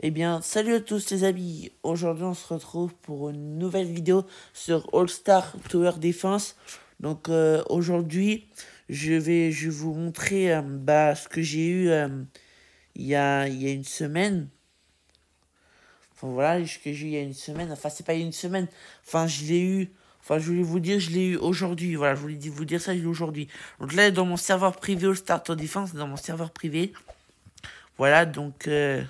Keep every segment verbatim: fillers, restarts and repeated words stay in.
Eh bien, salut à tous les amis. Aujourd'hui, on se retrouve pour une nouvelle vidéo sur All Star Tower Defense. Donc, euh, aujourd'hui, je vais, je vais vous montrer euh, bah, ce que j'ai eu euh, il y a, il y a une semaine. Enfin, voilà, ce que j'ai eu il y a une semaine. Enfin, c'est pas il y a une semaine. Enfin, je l'ai eu. Enfin, je voulais vous dire, je l'ai eu aujourd'hui. Voilà, je voulais vous dire ça, je l'ai eu aujourd'hui. Donc là, dans mon serveur privé All Star Tower Defense, dans mon serveur privé. Voilà, donc... Euh,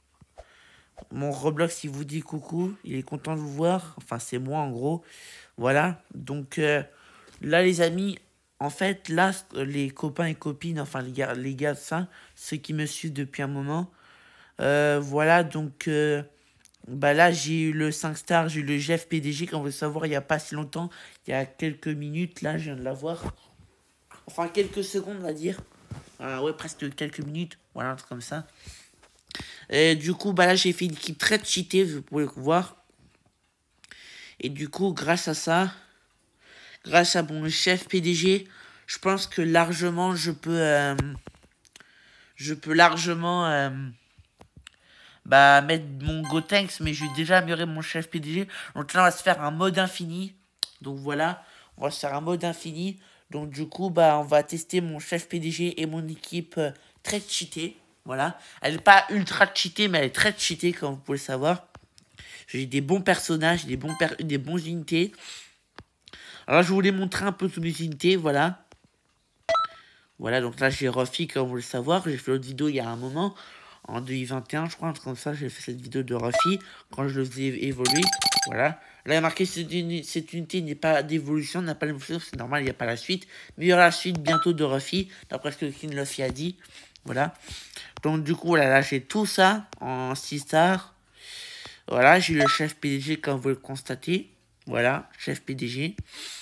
Mon Roblox, il vous dit coucou, il est content de vous voir. Enfin, c'est moi en gros. Voilà. Donc euh, là, les amis, en fait, là, les copains et copines, enfin, les gars, les gars, ça, ceux qui me suivent depuis un moment. Euh, voilà, donc euh, bah là, j'ai eu le cinq stars, j'ai eu le Jeff P D G, comme vous le savoir, il n'y a pas si longtemps. Il y a quelques minutes, là, je viens de l'avoir. Enfin, quelques secondes, on va dire. Euh, ouais, presque quelques minutes. Voilà, un truc comme ça. Et du coup, bah là, j'ai fait une équipe très cheatée, vous pouvez le voir. Et du coup, grâce à ça, grâce à mon chef P D G, je pense que largement, je peux, euh, je peux largement, euh, bah, mettre mon Gotenks, mais j'ai déjà amélioré mon chef P D G. Donc là, on va se faire un mode infini. Donc voilà, on va se faire un mode infini. Donc du coup, bah, on va tester mon chef P D G et mon équipe euh, très cheatée. Voilà, elle n'est pas ultra cheatée, mais elle est très cheatée, comme vous pouvez le savoir. J'ai des bons personnages, des bons, per des bons unités. Alors, je voulais montrer un peu toutes mes unités, voilà. Voilà, donc là, j'ai Ruffy, comme vous le savoir. J'ai fait l'autre vidéo il y a un moment, en deux mille vingt et un, je crois, un truc comme ça. J'ai fait cette vidéo de Ruffy, quand je le faisais évoluer. Voilà. Là, il y a marqué, cette, uni cette unité n'est pas d'évolution, n'a pas d'évolution, c'est normal, il n'y a pas la suite. Mais il y aura la suite bientôt de Ruffy, d'après ce que King Luffy a dit. Voilà. Donc, du coup, voilà, là, j'ai tout ça en six stars. Voilà, j'ai le chef P D G, comme vous le constatez. Voilà, chef P D G.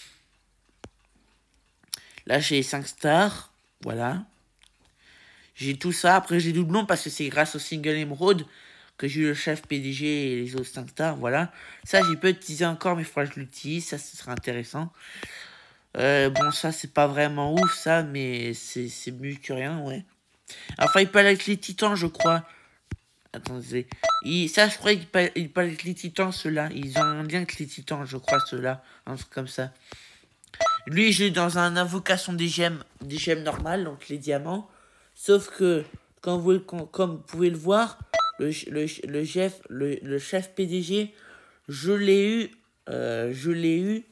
Là, j'ai cinq stars. Voilà. J'ai tout ça. Après, j'ai doublon parce que c'est grâce au single émeraude que j'ai eu le chef P D G et les autres cinq stars. Voilà. Ça, j'ai pas utilisé encore, mais il faudra que je l'utilise. Ça, ce sera intéressant. Euh, bon, ça, c'est pas vraiment ouf, ça, mais c'est mieux que rien, ouais. Enfin, il peut aller avec les titans, je crois. Attendez. Il, ça, je crois qu'il peut, il peut aller avec les titans, ceux-là. Ils ont un lien avec les titans, je crois, ceux-là. Un truc comme ça. Lui, je l'ai dans un invocation des gemmes, des gemmes normales, donc les diamants. Sauf que, quand vous, comme vous pouvez le voir, le, le, le, chef, le, le chef P D G, je l'ai eu, euh, je l'ai eu,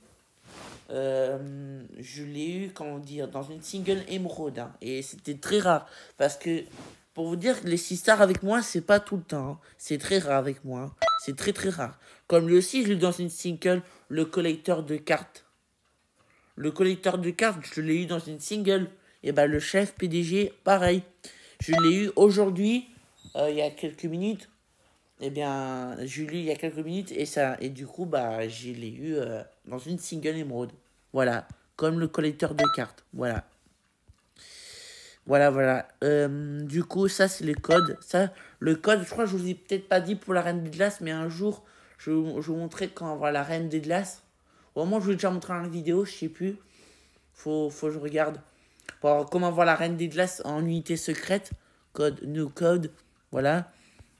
euh, je l'ai eu, comment dire, dans une single émeraude. Hein, et c'était très rare. Parce que, pour vous dire, les six stars avec moi, c'est pas tout le temps. Hein, c'est très rare avec moi. Hein, c'est très très rare. Comme lui aussi, je l'ai eu dans une single, le collecteur de cartes. Le collecteur de cartes, je l'ai eu dans une single. Et bah le chef P D G, pareil. Je l'ai eu aujourd'hui, euh, il y a quelques minutes. Eh bien, je l'ai eu il y a quelques minutes et ça et du coup, bah, je l'ai eu euh, dans une single émeraude. Voilà, comme le collecteur de cartes. Voilà. Voilà, voilà. Euh, du coup, ça, c'est les codes. Ça, le code, je crois que je vous ai peut-être pas dit pour la Reine des Glaces, mais un jour, je, je vous montrer quand on va voir la Reine des Glaces. Au moment où je vous ai déjà montré dans la vidéo, je sais plus. Faut, faut que je regarde. Pour comment voir la Reine des Glaces en unité secrète. Code, new code. Voilà.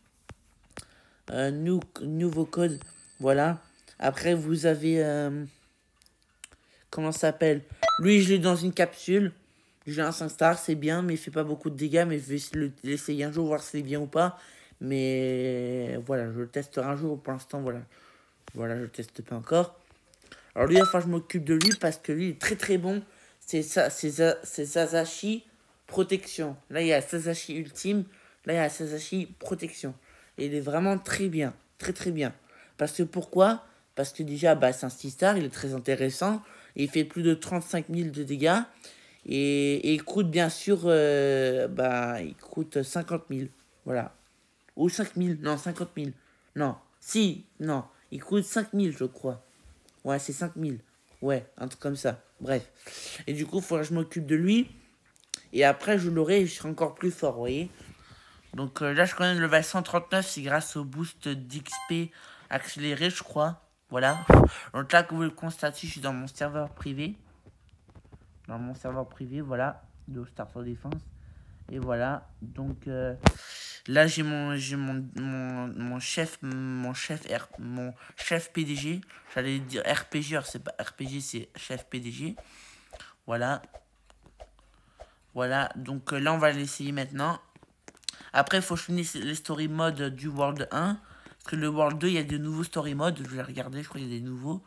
Euh, new, nouveau code. Voilà. Après, vous avez... Euh, comment ça s'appelle? Lui, je l'ai dans une capsule. J'ai un cinq stars, c'est bien, mais il fait pas beaucoup de dégâts. Mais je vais l'essayer un jour, voir si c'est bien ou pas. Mais voilà, je le testerai un jour. Pour l'instant, voilà. Voilà, je le teste pas encore. Alors lui, enfin, je m'occupe de lui parce que lui, il est très très bon. C'est ça, c'est Sazashi protection. Là, il y a Sazashi ultime. Là, il y a Sazashi protection. Et il est vraiment très bien. Très très bien. Parce que pourquoi? Parce que déjà, bah, c'est un six star. Il est très intéressant. Il fait plus de trente-cinq mille de dégâts. Et, et il coûte bien sûr... Euh, bah, il coûte cinquante mille. Voilà. Ou cinq mille. Non, cinquante mille. Non. Si, non. Il coûte cinq mille, je crois. Ouais, c'est cinq mille. Ouais, un truc comme ça. Bref. Et du coup, il faudra que je m'occupe de lui. Et après, je l'aurai et je serai encore plus fort, vous voyez. Donc euh, là, je connais le level cent trente-neuf. C'est grâce au boost d'X P accéléré, je crois. Voilà. Donc là, comme vous le constatez, je suis dans mon serveur privé. Dans mon serveur privé, voilà. De Star Defense. Et voilà. Donc, euh, Là, j'ai mon, j'ai mon, mon, mon chef, mon chef, R, mon chef P D G. J'allais dire R P G, alors c'est pas R P G, c'est chef P D G. Voilà. Voilà, donc euh, là, on va l'essayer maintenant. Après, il faut finir les story modes du World un. Parce que le World deux, il y a de nouveaux story modes. Je vais regarder, je crois qu'il y a des nouveaux.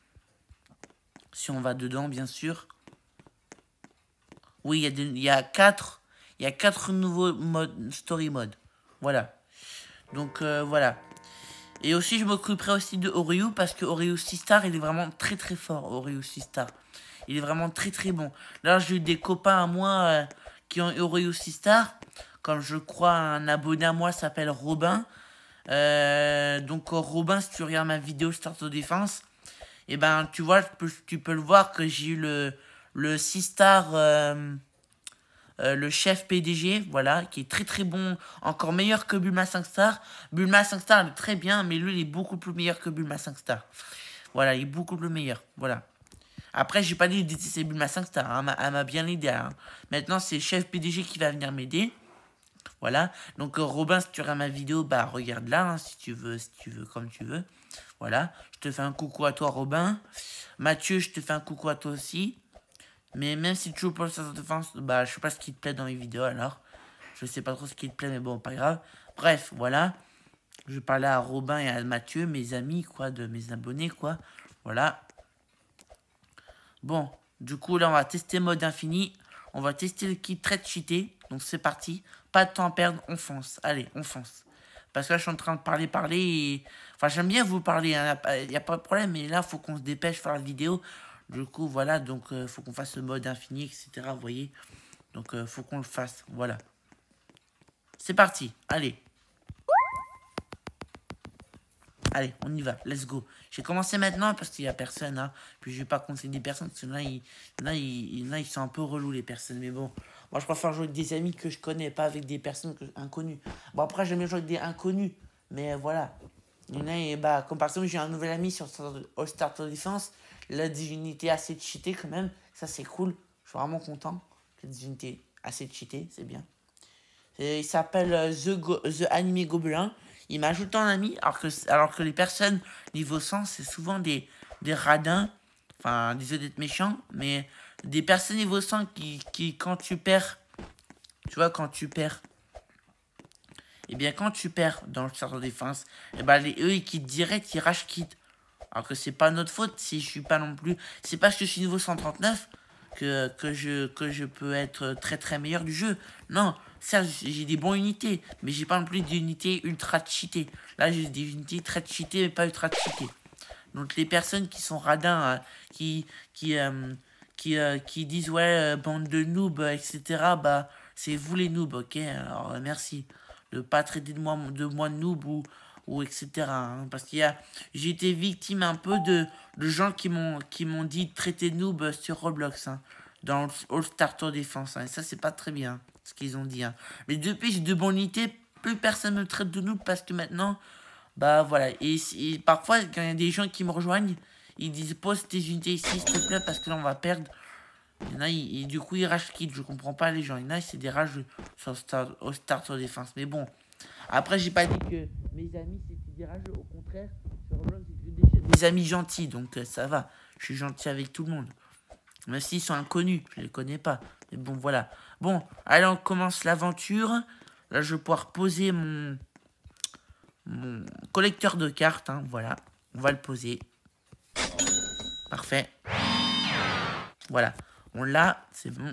Si on va dedans, bien sûr. Oui, il y a, des, il y a quatre. Il y a quatre nouveaux modes, story modes. Voilà. Donc, euh, voilà. Et aussi, je m'occuperai aussi de Oreo. Parce que Oreo six star, il est vraiment très très fort. Oreo six star. Il est vraiment très très bon. Là, j'ai eu des copains à moi euh, qui ont Oreo six star. Comme je crois, un abonné à moi s'appelle Robin. Euh, donc, Robin, si tu regardes ma vidéo Start aux Défense, et ben, tu vois, tu peux, tu peux le voir que j'ai eu le, le six star, euh, euh, le chef P D G, voilà, qui est très très bon, encore meilleur que Bulma cinq star. Bulma cinq star, il est très bien, mais lui, il est beaucoup plus meilleur que Bulma cinq star. Voilà, il est beaucoup plus meilleur, voilà. Après, j'ai pas dit que c'est Bulma cinq star, hein, elle m'a bien aidé. Hein. Maintenant, c'est chef P D G qui va venir m'aider. Voilà, donc euh, Robin, si tu regardes ma vidéo, bah regarde là, hein, si tu veux, si tu veux, comme tu veux. Voilà, je te fais un coucou à toi, Robin. Mathieu, je te fais un coucou à toi aussi. Mais même si tu joues pour le défense, bah je sais pas ce qui te plaît dans les vidéos alors. Je sais pas trop ce qui te plaît, mais bon, pas grave. Bref, voilà. Je parlais à Robin et à Mathieu, mes amis, quoi, de mes abonnés, quoi. Voilà. Bon, du coup, là, on va tester mode infini. On va tester le kit très cheaté. Donc, c'est parti. Pas de temps à perdre, on fonce. Allez, on fonce. Parce que là, je suis en train de parler, parler. Et... Enfin, j'aime bien vous parler. Il hein. n'y a pas de problème. Mais là, il faut qu'on se dépêche faire la vidéo. Du coup, voilà. Donc, il euh, faut qu'on fasse le mode infini, et cetera. Vous voyez. Donc, il euh, faut qu'on le fasse. Voilà. C'est parti. Allez. Allez, on y va, let's go. J'ai commencé maintenant parce qu'il n'y a personne, hein. Puis je vais pas conseiller des personnes, parce que là ils, là, ils, là, ils sont un peu relous, les personnes. Mais bon, moi, je préfère jouer avec des amis que je connais, pas avec des personnes que, inconnues. Bon, après, j'aime bien jouer avec des inconnus, mais voilà. Il y en a, et bah, comme par exemple, j'ai un nouvel ami sur All Star Defense. Il a des unités assez cheatées quand même. Ça, c'est cool. Je suis vraiment content. Des unités assez cheatées, c'est bien. Et il s'appelle euh, The, Go The Anime Gobelin. Il m'a ajouté un ami, alors que, alors que les personnes niveau cent, c'est souvent des, des radins. Enfin, désolé d'être méchant, mais des personnes niveau cent qui, qui, quand tu perds, tu vois, quand tu perds, et bien quand tu perds dans le centre de défense, et ben les, eux, ils quittent direct, ils rage quittent. Alors que c'est pas notre faute si je suis pas non plus. C'est parce que je suis niveau cent trente-neuf que, que, je, que je peux être très très meilleur du jeu. Non, certes, j'ai des bonnes unités, mais j'ai pas non plus d'unités ultra cheatées. Là, j'ai des unités très cheatées, mais pas ultra cheatées. Donc, les personnes qui sont radins, euh, qui, qui, euh, qui, euh, qui disent, ouais, euh, bande de noobs, et cetera, bah, c'est vous les noobs, ok? Alors, euh, merci de pas traiter de moi de, moi de noob ou, ou et cetera. Hein, parce qu'il y a, j'ai été victime un peu de, de gens qui m'ont qui m'ont dit de traiter de noob sur Roblox, hein, dans All Star Tour Défense. Hein, et ça, c'est pas très bien ce qu'ils ont dit. Hein. Mais depuis, j'ai de bonnes unités, plus personne me traite de noob parce que maintenant, bah voilà. Et, et parfois, quand il y a des gens qui me rejoignent, ils disent pose tes unités ici, s'il te plaît, parce que là, on va perdre. Il y en a, et du coup, ils rage quittent. Je comprends pas les gens. Il y en a, c'est des rages sur Star, au Start sur Défense. Mais bon. Après, j'ai pas dit que mes amis, c'était des rageux. Au contraire, sur Roblox, j'ai des, des amis gentils. Donc, euh, ça va. Je suis gentil avec tout le monde. Même s'ils sont inconnus. Je les connais pas. Mais bon, voilà. Bon, allez, on commence l'aventure. Là, je vais pouvoir poser mon, mon collecteur de cartes. Hein, voilà. On va le poser. Parfait. Voilà. On l'a, c'est bon.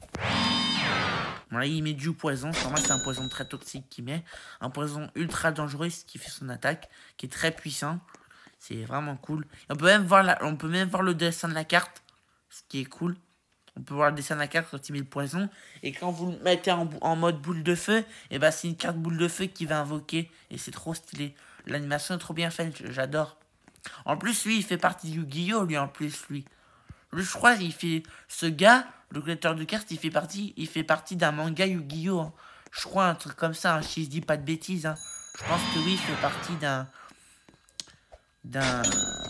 Bon, là, il met du poison. Normalement, c'est un poison très toxique qu'il met. Un poison ultra dangereux qui fait son attaque, qui est très puissant. C'est vraiment cool. Et on peut même voir la, on peut même voir le dessin de la carte, ce qui est cool. On peut voir le dessin de la carte quand il met le poison. Et quand vous le mettez en, en mode boule de feu, et ben c'est une carte boule de feu qui va invoquer. Et c'est trop stylé. L'animation est trop bien faite, j'adore. En plus, lui, il fait partie du Yu-Gi-Oh! Lui, en plus, lui. Je crois il fait ce gars, le collecteur de cartes, il fait partie, il fait partie d'un manga Yu-Gi-Oh! Hein. Je crois un truc comme ça, hein, si je dis pas de bêtises. Hein. Je pense que oui, il fait partie d'un, d'un,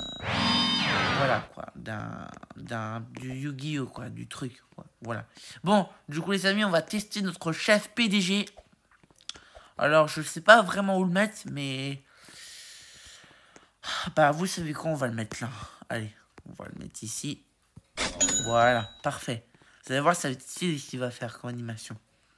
voilà quoi, d'un, d'un du Yu-Gi-Oh! Quoi, du truc. Quoi. Voilà. Bon, du coup les amis, on va tester notre chef P D G. Alors, je sais pas vraiment où le mettre, mais... Bah, vous savez quoi, on va le mettre là. Allez, on va le mettre ici. Voilà, parfait. Vous allez voir, ça va être stylé ce qu'il va faire comme animation.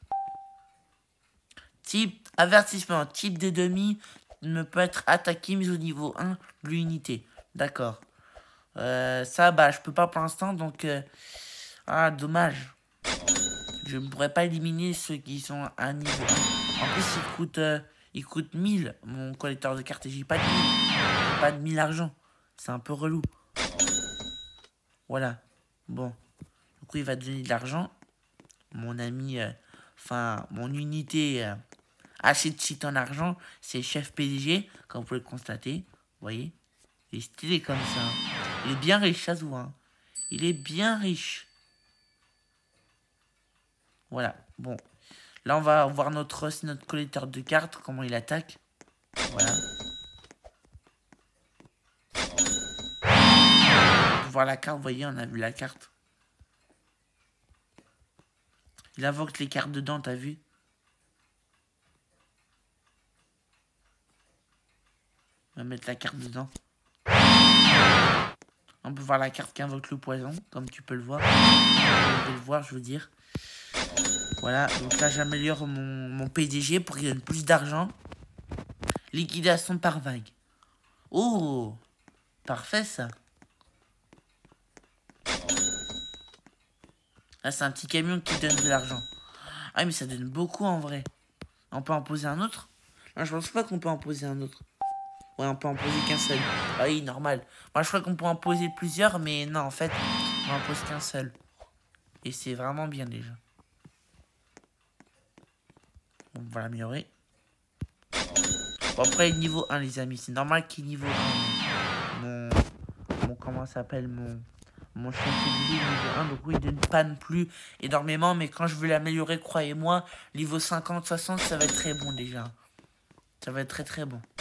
Type, avertissement, type des demi ne peut être attaqué, mais au niveau un de l'unité. D'accord. Euh, ça, bah, je peux pas pour l'instant, donc... Euh... Ah, dommage. Je ne pourrais pas éliminer ceux qui sont à niveau un. En plus, il coûte, euh, il coûte mille, mon collecteur de cartes, et j'ai pas de mille. J'ai pas de mille argent. C'est un peu relou. Voilà. Bon. Du coup, il va donner de l'argent. Mon ami, euh, enfin, mon unité euh, assez de shit en argent, c'est Chef P D G, comme vous pouvez le constater. Vous voyez? Il est stylé comme ça. Il est bien riche, ça se voit. Hein. Il est bien riche. Voilà, bon. Là, on va voir notre, notre collecteur de cartes, comment il attaque. Voilà. On peut voir la carte, vous voyez, on a vu la carte. Il invoque les cartes dedans, t'as vu? On va mettre la carte dedans. On peut voir la carte qui invoque le poison, comme tu peux le voir. Vous pouvez le voir, je veux dire. Voilà, donc là j'améliore mon, mon P D G pour qu'il donne plus d'argent. Liquidation par vague. Oh, parfait ça. Là c'est un petit camion qui donne de l'argent. Ah mais ça donne beaucoup en vrai. On peut en poser un autre? Non, je pense pas qu'on peut en poser un autre. Ouais, on peut en poser qu'un seul. Ah oui, normal. Moi je crois qu'on peut en poser plusieurs, mais non en fait, on en pose qu'un seul. Et c'est vraiment bien déjà. On va l'améliorer. Bon, après, niveau un, les amis. C'est normal qu'il niveau un. Mon. mon comment ça s'appelle Mon. Mon chef de niveau un. Donc, oui, il donne pas non plus énormément. Mais quand je veux l'améliorer, croyez-moi, niveau cinquante, soixante, ça va être très bon déjà. Ça va être très très bon.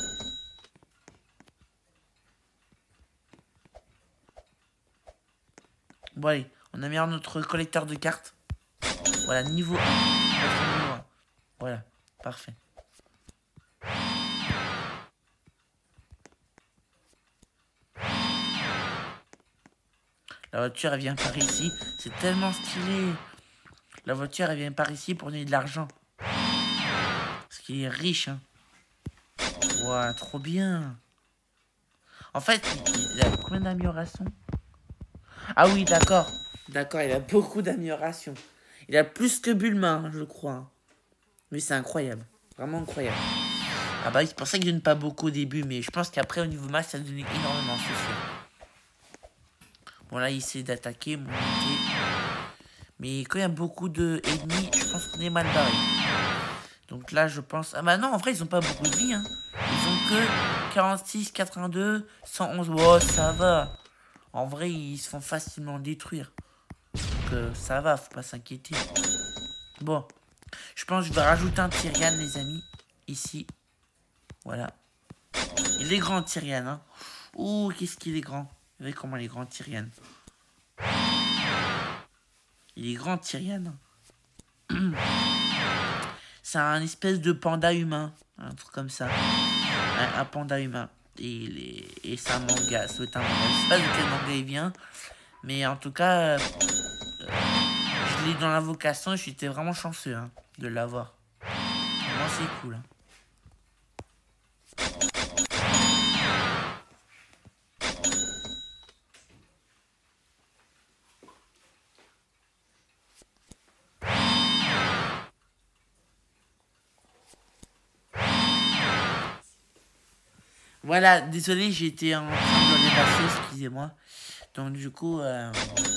Bon, allez. On a mis notre collecteur de cartes. Voilà, niveau un. Voilà, parfait. La voiture, elle vient par ici. C'est tellement stylé. La voiture, elle vient par ici pour donner de l'argent. Parce qu'il est riche, hein. Ouah, trop bien. En fait, il a combien d'améliorations? Ah oui, d'accord. D'accord, il a beaucoup d'améliorations. Il a plus que Bulma, je crois. Mais c'est incroyable. Vraiment incroyable. Ah bah oui, c'est pour ça qu'il donne pas beaucoup au début. Mais je pense qu'après, au niveau max, ça donne énormément, c'est sûr. Bon, là, il essaie d'attaquer mon unité. Mais quand il y a beaucoup d'ennemis, je pense qu'on est mal barré. Donc là, je pense... Ah bah non, en vrai, ils ont pas beaucoup de vie. Hein. Ils ont que quarante-six, quatre-vingt-deux, cent onze. Oh, ça va. En vrai, ils se font facilement détruire. Donc euh, ça va, faut pas s'inquiéter. Bon. Je pense que je vais rajouter un Tyrian, les amis. Ici. Voilà. Il est grand, Tyrian. Hein. Ouh, qu'est-ce qu'il est grand. Vous voyez comment il est grand, Tyrian. Il est grand, Tyrian. C'est un espèce de panda humain. Un truc comme ça. Un, un panda humain. Et, il est, et c'est un manga. C'est un manga. Je sais pas de quel manga il vient. Mais en tout cas, euh, je l'ai dans l'invocation et j'étais vraiment chanceux hein, de l'avoir. Vraiment, c'est cool. Hein. Voilà, désolé, j'étais en train de dépasser, excusez-moi. Donc du coup, euh...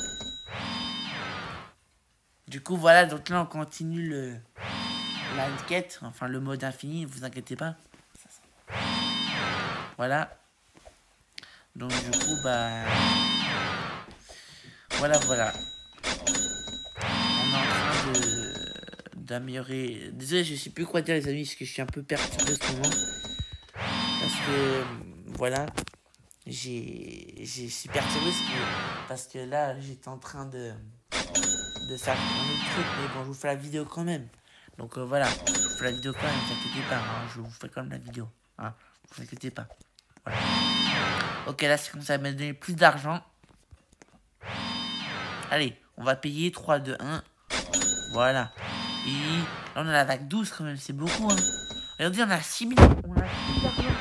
du coup voilà, donc là on continue le la quête, enfin le mode infini, ne vous inquiétez pas. Voilà. Donc du coup, bah voilà, voilà. On est en train de d'améliorer. Désolé, je sais plus quoi dire les amis, parce que je suis un peu perturbé en ce moment. Parce que voilà. J'ai j'ai suis perturbé parce que là j'étais en train de de faire un autre truc mais bon je vous fais la vidéo quand même Donc euh, voilà, je vous fais la vidéo quand même, ne vous inquiétez pas, hein, je vous fais quand même la vidéo. Hein, ne vous inquiétez pas. Voilà. Ok, là c'est comme ça, me donner plus d'argent. Allez, on va payer trois, deux, un. Voilà. Et là on a la vague douze quand même, c'est beaucoup. Hein. Regardez, on a six mille. On a six d'argent.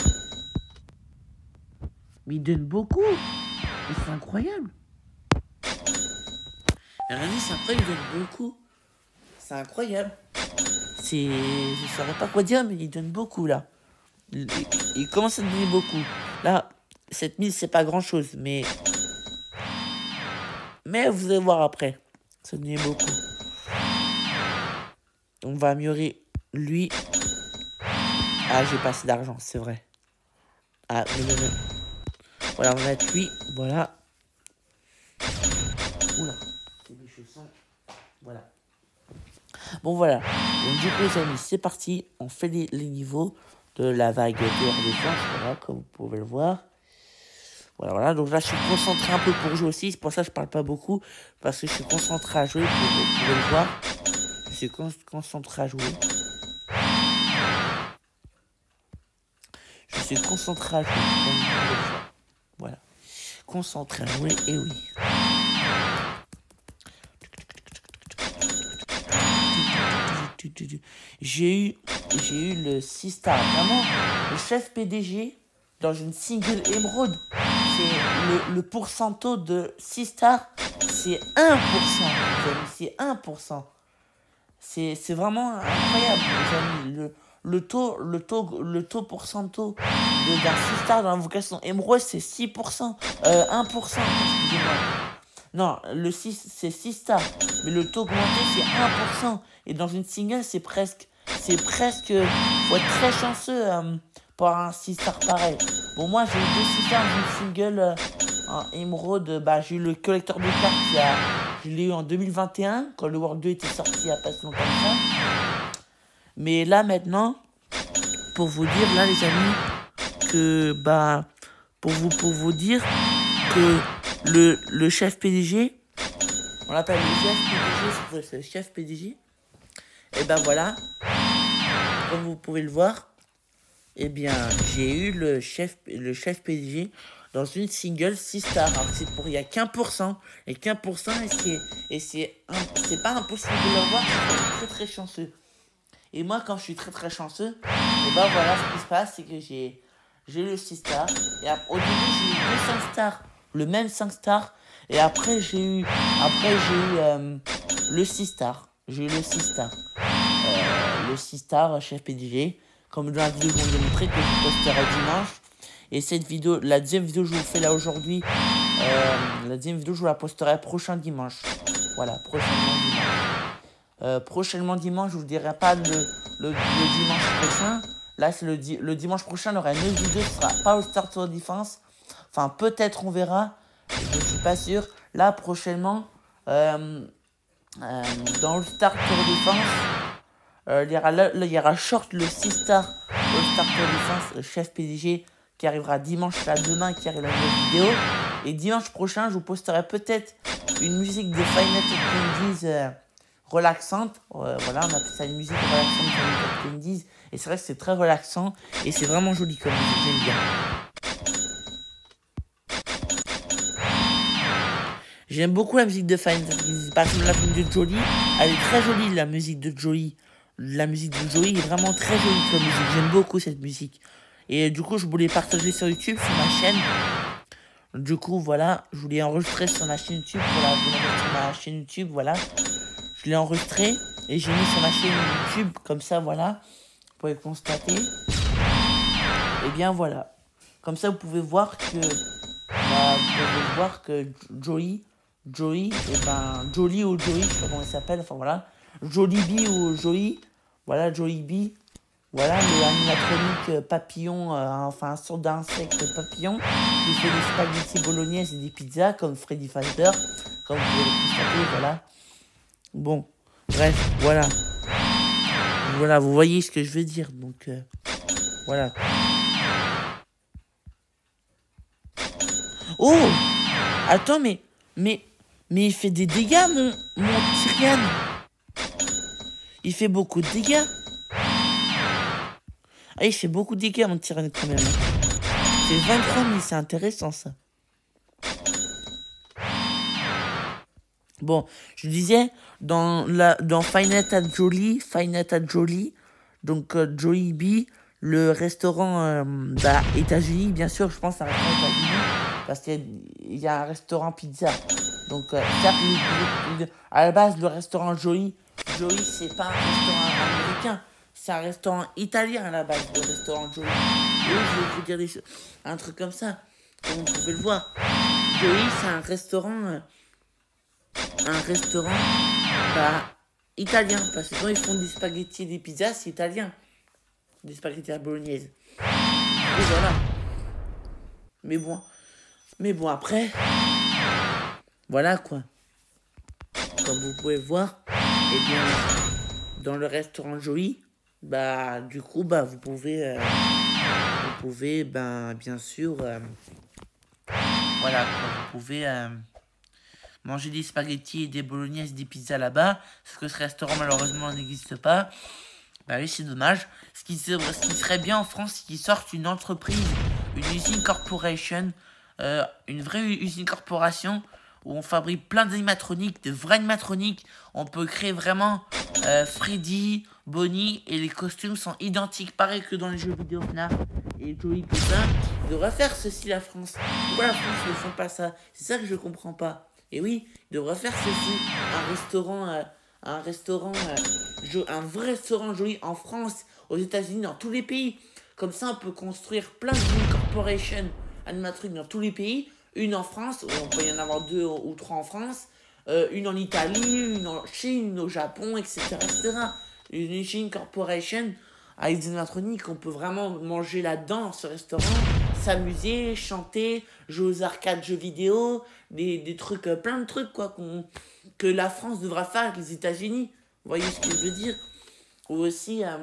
Mais il donne beaucoup. Et c'est incroyable. Regardez, c'est incroyable, il donne beaucoup. C'est incroyable. C'est... Je saurais pas quoi dire, mais il donne beaucoup, là. Il, il commence à donner beaucoup. Là, sept mille, c'est pas grand-chose, mais... Mais vous allez voir après. Ça donne beaucoup. On va améliorer lui. Ah, j'ai pas assez d'argent, c'est vrai. Ah, mais non, non. Voilà, on va mettre lui. Voilà. Oula. C'est mes chaussons. Voilà. Bon, voilà. Donc, du coup, les amis, c'est parti. On fait les, les niveaux de la vague Tower Defense. Voilà, comme vous pouvez le voir. Voilà, voilà. Donc là, je suis concentré un peu pour jouer aussi. C'est pour ça que je parle pas beaucoup. Parce que je suis concentré à jouer. Pour, vous pouvez le voir. Je suis con concentré à jouer. Je suis concentré à jouer. Comme vous pouvez le voir. Voilà. Concentré à jouer. Et oui. J'ai eu, j'ai eu le six star. Vraiment, le chef P D G dans une single émeraude. C'est le, le pourcentage de six stars, c'est un pour cent. C'est un pour cent. C'est vraiment incroyable, les amis. Le, le taux, le taux, le taux pourcentage d'un six stars dans l'invocation émeraude, c'est six pour cent. Euh, un pour cent, excusez-moi. Non, le six, c'est six stars. Mais le taux augmenté, c'est un pour cent. Et dans une single, c'est presque... C'est presque... Faut être très chanceux euh, pour un six stars pareil. Bon, moi, j'ai eu deux six stars dans une single euh, en émeraude. Bah, j'ai eu le collecteur de cartes. Qui a, je l'ai eu en deux mille vingt et un, quand le World deux était sorti il n'y a pas si longtemps que ça. Mais là, maintenant, pour vous dire, là, les amis, que... Bah, pour vous, pour vous dire que... Le, le chef P D G, on l'appelle le chef P D G, c'est le chef P D G. Et ben voilà, comme vous pouvez le voir, eh bien j'ai eu le chef, le chef P D G dans une single six stars. Alors c'est pour, il n'y a qu'un pour cent, et qu'un pour cent, et c'est pas impossible de l'avoir, c'est très très chanceux. Et moi quand je suis très très chanceux, et ben voilà ce qui se passe, c'est que j'ai j'ai eu le six stars, et au début j'ai eu deux cinq stars. Le même cinq stars. Et après, j'ai eu, après, j'ai eu euh, le six stars. J'ai eu le six stars. Euh, le six stars, chef P D G. Comme dans la vidéo, je vous ai montré que je posterai dimanche. Et cette vidéo, la deuxième vidéo que je vous fais là aujourd'hui, euh, la deuxième vidéo, je vous la posterai prochain dimanche. Voilà, prochainement dimanche. Euh, prochainement dimanche, je vous dirai pas le, le, le dimanche prochain. Là, c'est le, di le dimanche prochain, il y aura une autre vidéo. Ce sera pas All-Star Tower Defense. Enfin, peut-être, on verra. Je ne suis pas sûr. Là, prochainement, euh, euh, dans le Star Tour Defense, euh, il, y aura, là, il y aura Short, le six star All Star Tour Defense, le chef P D G, qui arrivera dimanche, là, demain, qui arrive à une vidéo. Et dimanche prochain, je vous posterai peut-être une musique de Five Nights at Freddy's euh, relaxante. Euh, voilà, on appelle ça une musique relaxante de Five Nights at Freddy's. Et c'est vrai que c'est très relaxant. Et c'est vraiment joli comme musique, j'aime bien. J'aime beaucoup la musique de Five Nights at Freddy's. Par exemple, la musique de Jolie, elle est très jolie, la musique de Jolie. La musique de Jolie est vraiment très jolie comme musique. J'aime beaucoup cette musique. Et du coup, je voulais partager sur YouTube, sur ma chaîne. Du coup, voilà, je voulais enregistrer sur ma chaîne YouTube. Voilà, je voulais mettre sur ma chaîne YouTube, voilà. Je l'ai enregistré et j'ai mis sur ma chaîne YouTube, comme ça, voilà. Vous pouvez constater. Et bien, voilà. Comme ça, vous pouvez voir que... Bah, vous pouvez voir que Joey... Joey, et ben Jolie ou Joey, je sais pas comment il s'appelle, enfin voilà, Jollibee ou Joey, voilà Jollibee, voilà le animatronique papillon, euh, enfin un sort d'insecte papillon qui fait des spaghettis bolognaise et des pizzas comme Freddy Fazbear, comme vous pouvez le constater, voilà. Bon, bref, voilà, voilà, vous voyez ce que je veux dire, donc euh, voilà. Oh, attends, mais mais Mais il fait des dégâts, mon, mon Tyrian. Il fait beaucoup de dégâts. Ah, il fait beaucoup de dégâts, mon tyran, quand même. C'est vingt-trois mille, c'est intéressant, ça. Bon, je disais, dans, la, dans Five Nights at Jolie, Five Nights at Jolie, donc euh, Jollibee, le restaurant euh, bah, États-Unis, bien sûr, je pense à un restaurant États-Unis, parce qu'il y a un restaurant pizza. Donc, euh, certes, le, le, le, à la base, le restaurant Jolie, Jolie, c'est pas un restaurant américain, c'est un restaurant italien à la base, le restaurant Jolie. Et je vais vous dire des choses, un truc comme ça, comme vous pouvez le voir. Jolie, c'est un restaurant... Euh, un restaurant bah, italien, parce que quand ils font des spaghettis et des pizzas, c'est italien. Des spaghettis à bolognaise. Et voilà. Mais bon. Mais bon, après. Voilà quoi. Comme vous pouvez voir, et eh bien, dans le restaurant Joey, bah, du coup, bah, vous pouvez, euh, vous pouvez, ben, bien sûr, euh, voilà, quoi, vous pouvez, euh, manger des spaghettis et des bolognaises, des pizzas là-bas, parce que ce restaurant malheureusement n'existe pas. Bah oui, c'est dommage. Ce qui, ce qui serait bien en France, c'est qu'ils sortent une entreprise, une usine corporation, euh, une vraie usine corporation, où on fabrique plein d'animatroniques, de vrais animatroniques. On peut créer vraiment euh, Freddy, Bonnie, et les costumes sont identiques, pareil que dans les jeux vidéo F N A F et Joey, tout ça. Ils devraient faire ceci, la France. Pourquoi la France ne font pas ça? C'est ça que je comprends pas. Et oui, il devrait faire ceci, un restaurant, euh, un restaurant, euh, un vrai restaurant joli en France, aux États-Unis, dans tous les pays. Comme ça, on peut construire plein de corporations animatroniques dans tous les pays. Une en France, où on peut y en avoir deux ou trois en France. Euh, une en Italie, une en Chine, une au Japon, et cetera et cetera. Une usine corporation avec des animatroniques, on peut vraiment manger là-dedans, dans ce restaurant. S'amuser, chanter, jouer aux arcades, jeux vidéo, des, des trucs, euh, plein de trucs quoi, qu'on, que la France devra faire avec les États-Unis. Vous voyez ce que je veux dire? Ou aussi, euh,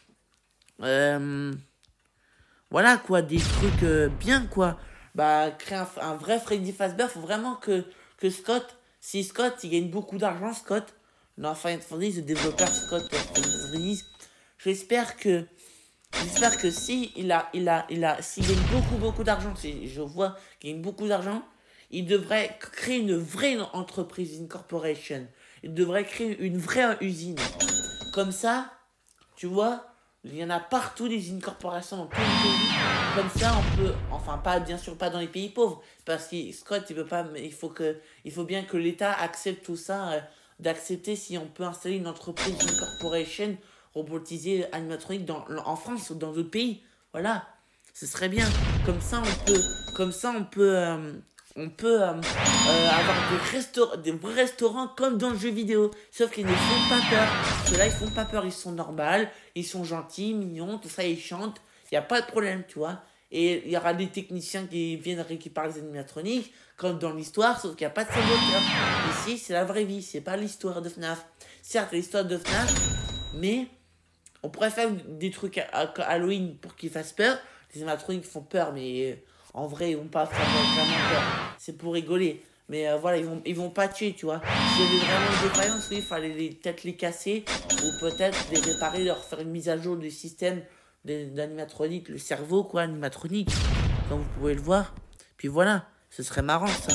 euh, voilà quoi, des trucs euh, bien quoi. Bah, créer un, un vrai Freddy Fazbear, faut vraiment que, que Scott, si Scott, il gagne beaucoup d'argent, Scott, dans Final Fantasy, le développeur Scott, euh, j'espère que J'espère que si il a, il a, il a, s'il gagne beaucoup, beaucoup d'argent, si je vois qu'il gagne beaucoup d'argent, il devrait créer une vraie entreprise, une corporation. Il devrait créer une vraie usine. Comme ça, tu vois, il y en a partout des usines corporations dans tous les pays. Comme ça, on peut, enfin pas, bien sûr pas dans les pays pauvres, parce que Scott, il veut pas, mais il faut que, il faut bien que l'État accepte tout ça, euh, d'accepter si on peut installer une entreprise, une corporation robotisé animatronique dans, en France ou dans d'autres pays. Voilà, ce serait bien. Comme ça, on peut, comme ça, on peut, euh, on peut euh, euh, avoir des, restaurants, des vrais restaurants comme dans le jeu vidéo. Sauf qu'ils ne font pas peur. Ceux-là, ils font pas peur. Ils sont normaux, ils sont gentils, mignons, tout ça, ils chantent. Il n'y a pas de problème, tu vois. Et il y aura des techniciens qui viennent récupérer les animatroniques, comme dans l'histoire, sauf qu'il n'y a pas de saboteur. Ici, c'est la vraie vie, c'est pas l'histoire de F N A F. Certes, l'histoire de F N A F, mais on pourrait faire des trucs à, à, à Halloween pour qu'ils fassent peur. Les animatroniques font peur, mais euh, en vrai, ils vont pas faire vraiment peur. C'est pour rigoler. Mais euh, voilà, ils vont, ils vont pas tuer, tu vois. S'il y avait vraiment des défaillances, oui, il fallait peut-être les casser, ou peut-être les réparer, leur faire une mise à jour du système d'animatronique, le cerveau, quoi, animatronique, comme vous pouvez le voir. Puis voilà, ce serait marrant, ça.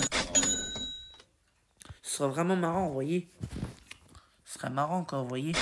Ce serait vraiment marrant, vous voyez. Ce serait marrant, quoi, vous voyez.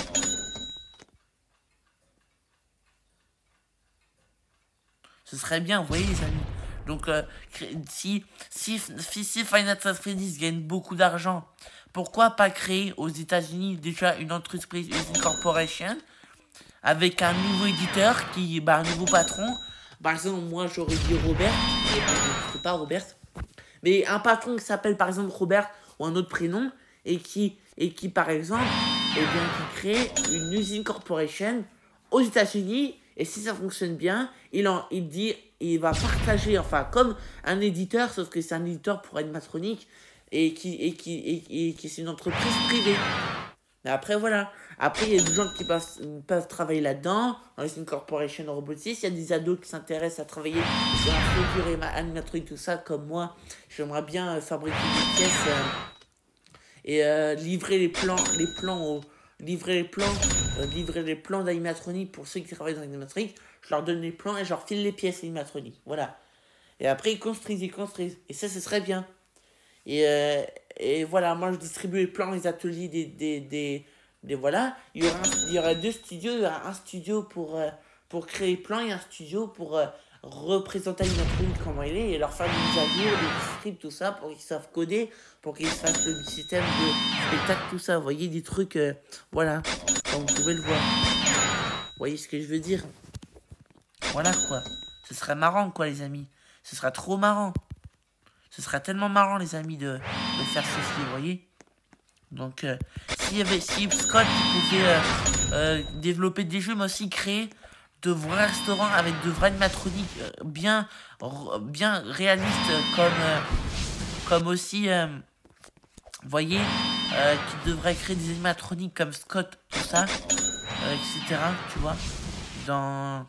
Ce serait bien, vous voyez, les amis. Donc, euh, si, si, si, si Final Fantasy gagne beaucoup d'argent, pourquoi pas créer aux États-Unis déjà une entreprise, une corporation, avec un nouveau éditeur, qui, bah, un nouveau patron. Par exemple, moi, j'aurais dit Robert, c'est pas Robert, mais un patron qui s'appelle par exemple Robert, ou un autre prénom, et qui, et qui par exemple, eh bien, qui crée une usine corporation aux États-Unis. Et si ça fonctionne bien, il, en, il dit, il va partager, enfin, comme un éditeur, sauf que c'est un éditeur pour animatronique, et qui, et qui, et, et qui c'est une entreprise privée. Mais après, voilà. Après, il y a des gens qui peuvent, peuvent travailler là-dedans, dans une corporation robotique. Il y a des ados qui s'intéressent à travailler dans la structure et animatronique, tout ça, comme moi. J'aimerais bien euh, fabriquer des pièces euh, et euh, livrer les plans, les plans aux, livrer les plans, euh, livrer les plans d'animatronique pour ceux qui travaillent dans l'animatronique. Je leur donne les plans et je leur file les pièces animatroniques. Voilà. Et après, ils construisent, ils construisent. Et ça, ce serait bien. Et, euh, et voilà, moi, je distribue les plans, les ateliers des... des, des, des voilà. Il y, aura un, il y aura deux studios. Il y aura un studio pour, euh, pour créer les plans et un studio pour euh, représenter l'animatronique comment il est et leur faire des mises à jour, des scripts, tout ça, pour qu'ils savent coder, pour qu'ils fassent le système de spectacle, tout ça. Vous voyez, des trucs... Euh, voilà, comme vous pouvez le voir. Vous voyez ce que je veux dire? Voilà, quoi. Ce serait marrant, quoi, les amis. Ce sera trop marrant. Ce serait tellement marrant, les amis, de, de faire ceci, vous voyez. Donc, euh, s'il y avait, si Scott pouvait euh, euh, développer des jeux, mais aussi créer de vrais restaurants avec de vrais animatroniques euh, bien, bien réalistes, comme, euh, comme aussi, euh, vous voyez, euh, qui devrait créer des animatroniques comme Scott, tout ça, euh, et cetera. Tu vois, dans...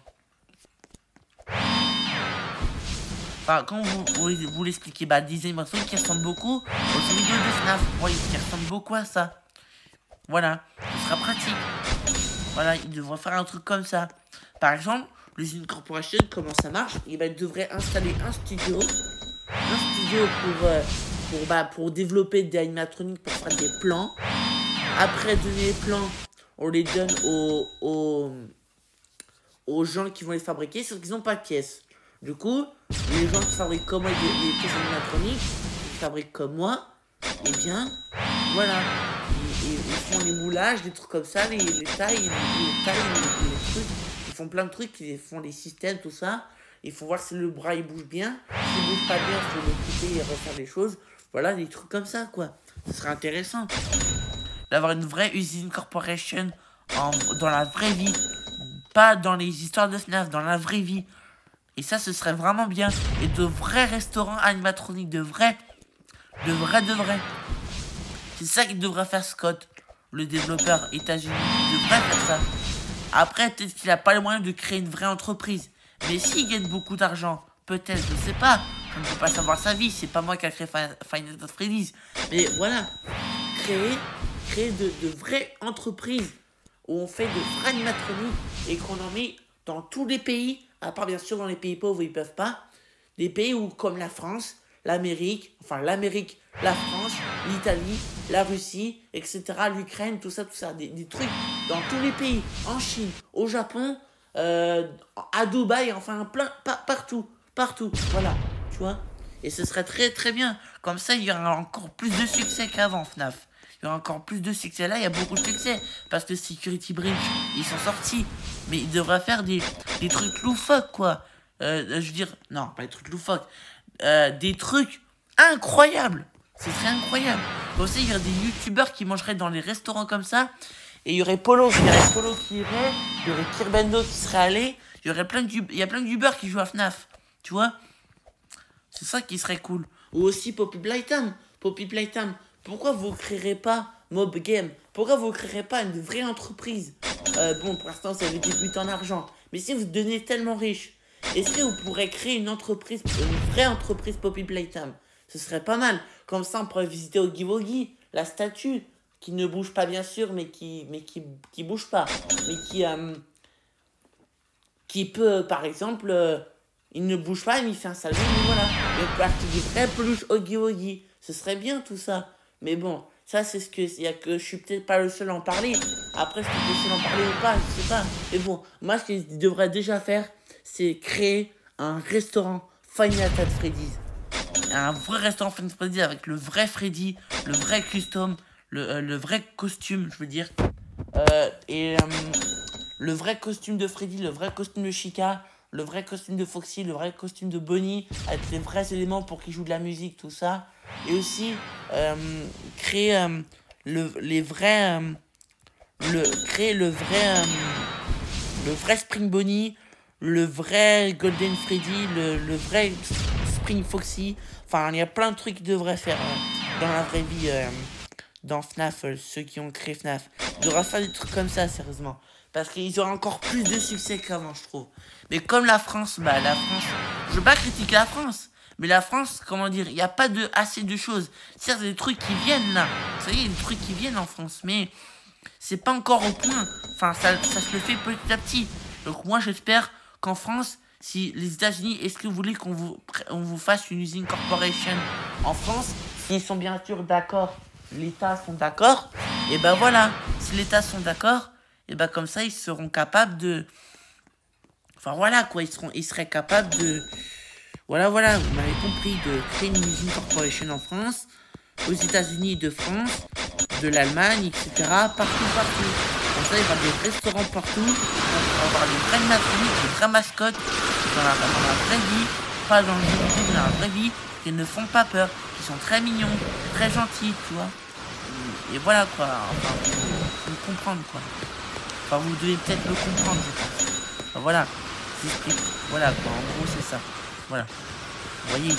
Enfin, quand vous, vous, vous l'expliquez, bah, des animatroniques qui ressemblent beaucoup aux jeux vidéo de F NAF. Vous voyez, qui ressemblent beaucoup à ça. Voilà, ce sera pratique. Voilà, il devrait faire un truc comme ça. Par exemple, l'usine Corporation, comment ça marche? Et ben, il devrait installer un studio. Un studio pour, euh, pour, bah, pour développer des animatroniques, pour faire des plans. Après, donner les plans, on les donne aux, aux, aux gens qui vont les fabriquer, sauf qu'ils n'ont pas de pièces. Du coup, les gens qui fabriquent comme moi des, des pièces animatroniques, qui fabriquent comme moi, eh bien, voilà. Ils, ils, ils font les moulages, des trucs comme ça, les, les tailles, les, les tailles, les, les trucs. Ils font plein de trucs, ils font les systèmes, tout ça. Il faut voir si le bras il bouge bien. S'il bouge pas bien, il faut le couper et refaire des choses. Voilà, des trucs comme ça, quoi. Ce serait intéressant d'avoir une vraie usine corporation en, dans la vraie vie. Pas dans les histoires de F NAF, dans la vraie vie. Et ça, ce serait vraiment bien. Et de vrais restaurants animatroniques, de vrais, de vrais, de vrais. C'est ça qu'il devrait faire Scott, le développeur États-Unis. Il devrait faire ça. Après, peut-être qu'il n'a pas les moyens de créer une vraie entreprise. Mais s'il gagne beaucoup d'argent, peut-être, je ne sais pas. Je ne peux pas savoir sa vie. C'est pas moi qui a créé Final Fantasy Freddy's. Mais voilà. Créer, créer de, de vraies entreprises où on fait de vrais animatroniques et qu'on en met dans tous les pays. À part bien sûr dans les pays pauvres où ils peuvent pas. Des pays où, comme la France, l'Amérique, enfin l'Amérique, la France, l'Italie, la Russie, et cetera, l'Ukraine, tout ça, tout ça. Des, des trucs dans tous les pays. En Chine, au Japon, euh, à Dubaï, enfin plein, pa partout. Partout, voilà, tu vois. Et ce serait très très bien. Comme ça, il y aura encore plus de succès qu'avant, F NAF. Il y aura encore plus de succès. Là, il y a beaucoup de succès. Parce que Security Breach, ils sont sortis. Mais ils devraient faire des, des trucs loufoques, quoi. Euh, je veux dire, non, pas des trucs loufoques. Euh, des trucs incroyables. Ce serait incroyable. Aussi, il y aurait des youtubeurs qui mangeraient dans les restaurants comme ça. Et il y aurait Polo, il y aurait Polo qui irait. Il y aurait Kirbendo qui serait allé. Il y aurait plein de, il y a plein de youtubeurs qui jouent à F NAF. Tu vois? C'est ça qui serait cool. Ou aussi Poppy Playtime. Poppy Playtime. Pourquoi vous ne créerez pas Mob Game? Pourquoi vous ne créerez pas une vraie entreprise? euh, Bon, pour l'instant, ça veut débuter en argent. Mais si vous devenez tellement riche, est-ce que vous pourrez créer une entreprise, une vraie entreprise Poppy Playtime? Ce serait pas mal. Comme ça, on pourrait visiter Oogie Woogie, la statue, qui ne bouge pas bien sûr, mais qui, mais qui, qui bouge pas. Mais qui, euh, qui peut, par exemple, euh, il ne bouge pas, mais il fait un sale jeu, mais voilà. Et on peut acheter des vraies peluches Oogie Woogie. Ce serait bien tout ça. Mais bon, ça c'est ce que... Il y a que je suis peut-être pas le seul à en parler. Après, je suis le seul à en parler ou pas, je sais pas. Mais bon, moi, ce qu'il devrait déjà faire, c'est créer un restaurant Final Fantasy Freddy's. Un vrai restaurant Final Fantasy Freddy's avec le vrai Freddy, le vrai custom, le, euh, le vrai costume, je veux dire. Euh, et euh, le vrai costume de Freddy, le vrai costume de Chica, le vrai costume de Foxy, le vrai costume de Bonnie, avec les vrais éléments pour qu'ils jouent de la musique, tout ça. Et aussi, euh, créer euh, le, les vrais... Euh, le, créer le vrai... Euh, le vrai Spring Bonnie, le vrai Golden Freddy, le, le vrai Spring Foxy. Enfin, il y a plein de trucs qu'ils devraient faire euh, dans la vraie vie, euh, dans F NAF, euh, ceux qui ont créé F NAF. Ils devraient faire des trucs comme ça, sérieusement. Parce qu'ils auraient encore plus de succès qu'avant, je trouve. Mais comme la France, bah la France... Je veux pas critiquer la France. Mais la France, comment dire, il n'y a pas de, assez de choses. Certes, il y a des trucs qui viennent là. Vous savez, il y a des trucs qui viennent en France. Mais c'est pas encore au point. Enfin, ça, ça se le fait petit à petit. Donc moi, j'espère qu'en France, si les États-Unis, est-ce que vous voulez qu'on vous, on vous fasse une usine corporation en France? S'ils sont bien sûr d'accord, l'État sont d'accord, et ben voilà. Si l'État sont d'accord, et ben comme ça, ils seront capables de... Enfin voilà quoi, ils, seront, ils seraient capables de... Voilà, voilà, vous m'avez compris, de créer une usine corporation en France, aux États-Unis de France, de l'Allemagne, et cetera. Partout, partout. Comme ça, il y aura des restaurants partout. On va avoir des vraies mascottes, des vraies mascottes dans la, dans la vraie vie, pas dans le jeu vidéo, mais dans la vraie vie, qui ne font pas peur, qui sont très mignons, très gentils, tu vois. Et voilà quoi. Enfin, faut, faut me comprendre quoi. Enfin, vous devez peut-être me comprendre, je pense. Enfin, voilà. Voilà quoi. En gros, c'est ça. Voilà. Vous voyez.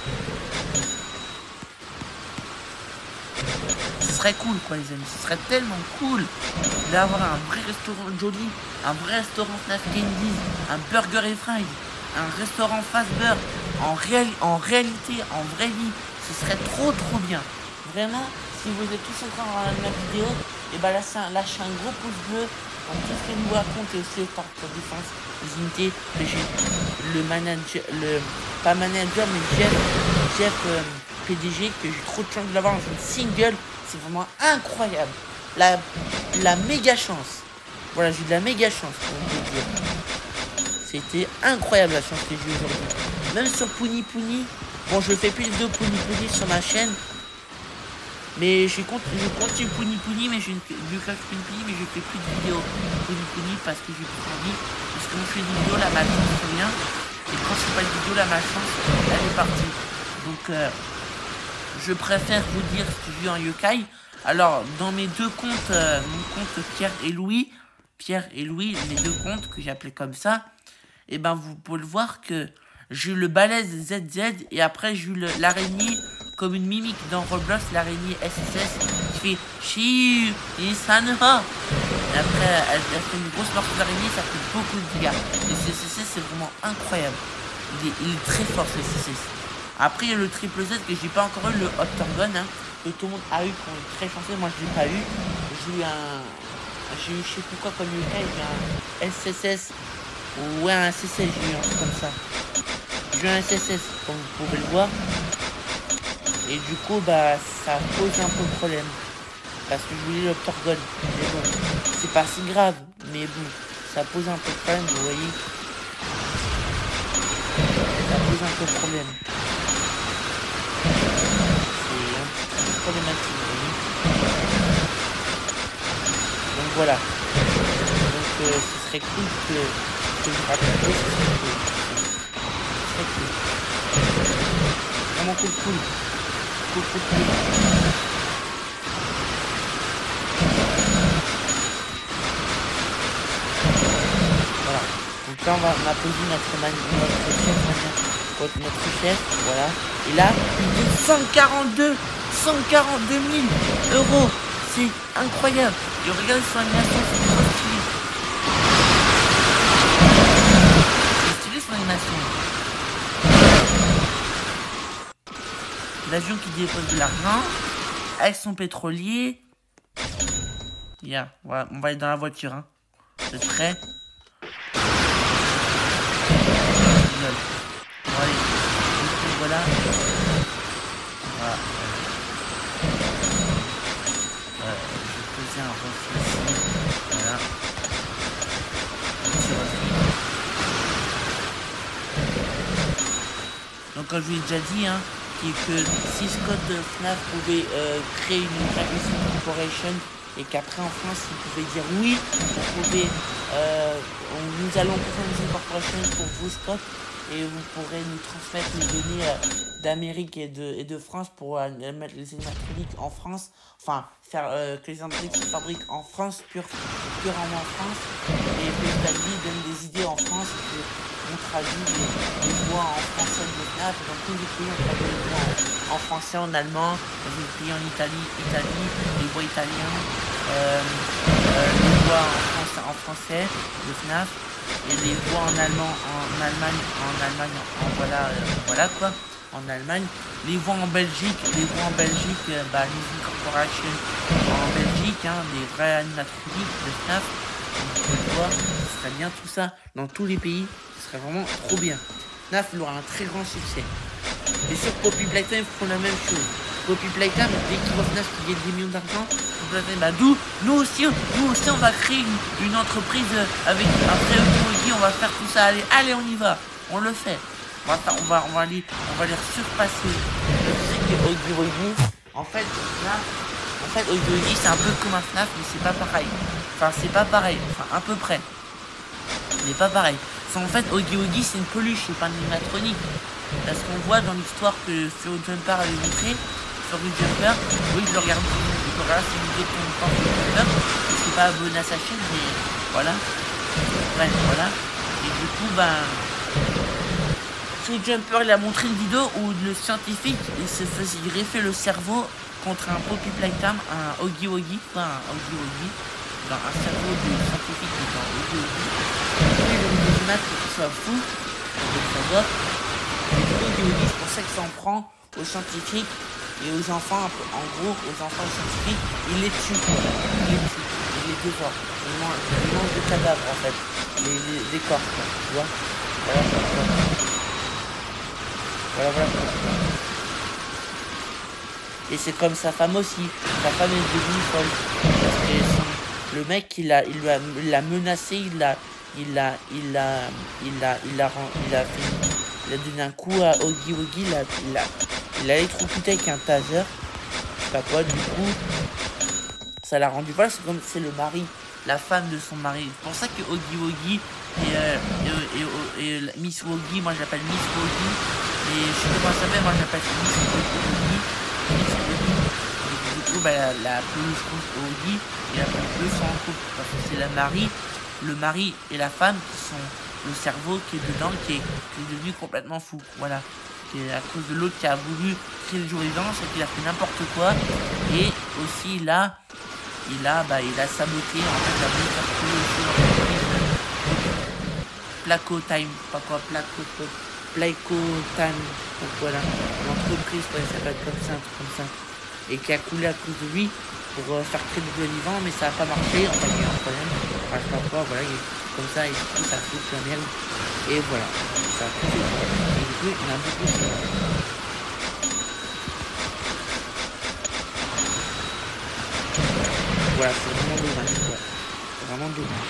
Ce serait cool quoi les amis, ce serait tellement cool d'avoir un vrai restaurant Jolly, un vrai restaurant Fnac Candies, un Burger et Fries, un restaurant Fazbear en, réel, en réalité, en vraie vie. Ce serait trop trop bien. Vraiment, si vous êtes tous en train de regarder ma vidéo, et bah lâchez un, lâchez un gros pouce bleu pour tout ce que nous raconte et aussi par la défense, les unités, le, le manager, le pas manager mais Jeff, Jeff euh, P D G, que j'ai trop de chance de l'avoir dans une single. C'est vraiment incroyable. La, la méga chance. Voilà, j'ai eu de la méga chance pour vous dire. C'était incroyable la chance que j'ai eu aujourd'hui. Même sur Pouni Pouni. Bon, je fais plus de vidéos Pouni Pouni sur ma chaîne. Mais je continue, je continue Pouni Pouni, mais je ne fais du Pouni Pouni, mais je fais plus de vidéos Pouni Pouni parce que j'ai plus envie. Parce que quand je fais des vidéos, la malchance c'est rien. Et quand je fais pas de vidéo, la malchance, elle est partie. Donc, euh, je préfère vous dire ce que j'ai eu en yokai. Alors, dans mes deux comptes, euh, mon compte Pierre et Louis, Pierre et Louis, mes deux comptes que j'ai appelés comme ça, et ben vous pouvez le voir que j'ai eu le balèze Z Z et après j'ai eu l'araignée comme une mimique dans Roblox, l'araignée S S S qui fait Chiu Isanoha. Et après, elle, elle fait une grosse morceau d'araignée, ça fait beaucoup de dégâts. Et ce S S S, c'est vraiment incroyable. Il est, il est très fort, ce S S S. Après, il y a le triple Z que j'ai pas encore eu, le Hot Gun, hein, que tout le monde a eu, qu'on est très chanceux. Moi, je l'ai pas eu. J'ai eu un. J'ai eu, je sais plus quoi, comme U K, j'ai eu un S S S. Ouais, un S S S, j'ai eu un truc comme ça. J'ai eu un S S S, comme vous pouvez le voir. Et du coup, bah, ça pose un peu de problème. Parce que je voulais le Hot Gun. Mais bon, c'est pas si grave. Mais bon, ça pose un peu de problème, vous voyez. Ça pose un peu de problème. Problématique, donc voilà. Donc euh, ce serait cool que, que je rappelle, ce serait cool. Ce serait cool. Vraiment cool, cool. Cool, cool, cool. Voilà. Donc là on va on a posé notre, notre chef, notre chef, voilà. Et là, il dit cent quarante-deux mille euros. C'est incroyable. Et regardez son animation, c'est trop stylé. C'est stylé son animation. L'avion qui dépose de l'argent avec son pétrolier. Yeah, voilà, on va aller dans la voiture. Hein. Vous êtes prêts? Bon, allez. Voilà. Voilà. Euh, je vais poser un reflet ici. Voilà. Un petit reflet. Donc comme je vous l'ai déjà dit, hein, que si Scott de Fnac pouvait euh, créer une usine corporation et qu'après en France il pouvait dire oui, on pouvait, euh, on, nous allons créer une usine corporation pour vous Scott, et vous pourrez nous transmettre les données euh, d'Amérique et de, et de France pour euh, mettre les électroniques en France, enfin faire euh, que les électroniques se fabriquent en France, pure, purement en France, et que les États-Unis donnent des idées en France, et que on traduit les, les voix en français de Fnac, dans tous les pays on traduit les voix en, en français, en allemand, dans les pays en Italie, Italie, les voix italiens, euh, euh, les voix en français, en français de Fnac, et les voix en allemand, en Allemagne, en Allemagne, en, en voilà, euh, voilà quoi, en Allemagne, les voix en Belgique, les voix en Belgique, euh, bah, Leasing Corporation, en, en Belgique, hein, des vrais animatroniques de F N A F. Vous pouvez le voir, ce serait bien tout ça dans tous les pays, ce serait vraiment trop bien. F N A F il aura un très grand succès. Et sur Poppy Playtime, ils feront la même chose. Poppy Playtime, dès qu'ils voient F N A F qui gagne des millions d'argent, bah d'où nous aussi, nous aussi on va créer une, une entreprise avec après Oggy, on va faire tout ça. Allez, allez, on y va, on le fait. On va, on va, on va les, on va les surpasser. Je sais que Oggy, en fait, là, en fait, Oggy c'est un peu comme un F N A F, mais c'est pas pareil. Enfin, c'est pas pareil, enfin, à peu près. Mais pas pareil. En fait, Oggy c'est une peluche, c'est pas une animatronique. Parce qu'on voit dans l'histoire que Fio Jumper avait montré, sur Fio Jumper, oui, je le regarde, je regarde si vous êtes content de Fio Jumper, je suis pas abonné à sa chaîne, mais voilà. Bref, voilà. Et du coup, ben, Fio Jumper, il a montré une vidéo où le scientifique, il se faisait greffer le cerveau contre un Poppy Playtime, un Oggy Oggy, pas un Oggy Oggy, dans un cerveau de scientifique dans Oggy Oggy. Et donc, des images pour qu'il soit fou, pour le savoir. Et du coup, Oggy, c'est pour ça qu'il s'en prend aux scientifiques et aux enfants, en gros, aux enfants scientifiques, il les tue, quoi. Il les tue, il les dévore. Il mange, il mange des cadavres, en fait, les, les, les corps, quoi, tu vois. Voilà, voilà, voilà, voilà, voilà. Et c'est comme sa femme aussi, sa femme est devenue folle, parce que son, le mec, il a, il l'a, il l'a menacé, il l'a, il l'a, il l'a, il a, il a, il a fait... Il a donné un coup à Oggy Oggy, il a, il a, il a électrocuté avec un taser, je sais pas quoi, du coup, ça l'a rendu, voilà, c'est comme, c'est le mari, la femme de son mari, c'est pour ça que Oggy Oggy et, euh, et, et, et, et Miss Oggy, moi j'appelle Miss Oggy, et je sais pas comment ça s'appelle, moi j'appelle Miss Oggy, Miss Oggy, et du coup, bah, la, la peluche Oggy, et la peluche sont en couple, parce que c'est la mari, le mari et la femme qui sont le cerveau qui est dedans, qui est, qui est devenu complètement fou, voilà. C'est à cause de l'autre qui a voulu créer le jour et c'est qu'il a fait n'importe quoi, et aussi il a, il a, bah, il a saboté, en fait, il a voulu faire couler aussi l'entreprise Placo Time, pas quoi, Placo, Placo Time, donc voilà, l'entreprise, quoi, ça s'appelle comme ça, un truc comme ça, et qui a coulé à cause de lui, pour euh, faire créer du jeu vivant, mais ça n'a pas marché, enfin il y a eu un problème, enfin je sais pas quoi, voilà, il est comme ça, et du coup ça fout la merde, et voilà, ça a tout fait, et du coup il y en a beaucoup de choses. Voilà, c'est vraiment dommage, quoi, c'est vraiment dommage,